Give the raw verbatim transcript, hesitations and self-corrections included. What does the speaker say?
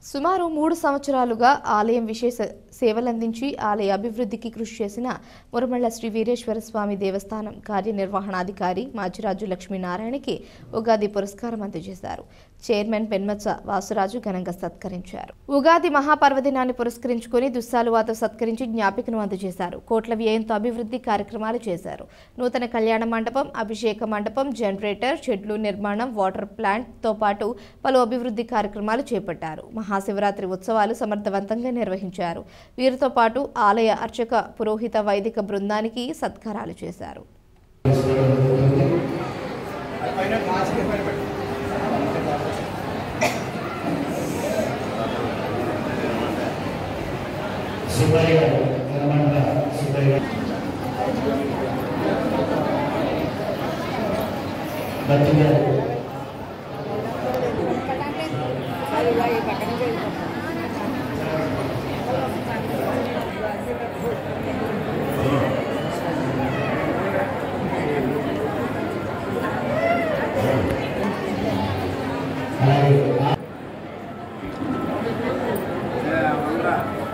సుమారు మూడు సంవత్సరాలుగా ఆలయం విశేష సేవలందించి ఆలయ అభివృద్ధికి కృషి చేసిన మురమళ్ళ శ్రీ వీరేశ్వర స్వామి దేవస్థానం కార్యనిర్వహణాధికారి మాచిరాజు లక్ష్మీనారాయణకి ఉగాది పురస్కారం అందజేశారు. చైర్మన్ పెన్మచ్చ వాసురాజు ఘనంగా సత్కరించారు. ఉగాది మహాపర్వదినాన్ని పురస్కరించుకుని దుస్సాలువాతో సత్కరించి జ్ఞాపికను అందజేశారు. కోట్ల వ్యయంతో అభివృద్ధి కార్యక్రమాలు చేశారు. నూతన కళ్యాణ మండపం, అభిషేక మండపం, జనరేటర్, షెడ్లు నిర్మాణం, వాటర్ ప్లాంట్ తో పాటు పలు అభివృద్ధి కార్యక్రమాలు చేపట్టారు. మహాశివరాత్రి ఉత్సవాలు సమర్థవంతంగా నిర్వహించారు. వీరితో పాటు ఆలయ అర్చక, పురోహిత, వైదిక బృందానికి సత్కారాలు చేశారు. Yeah,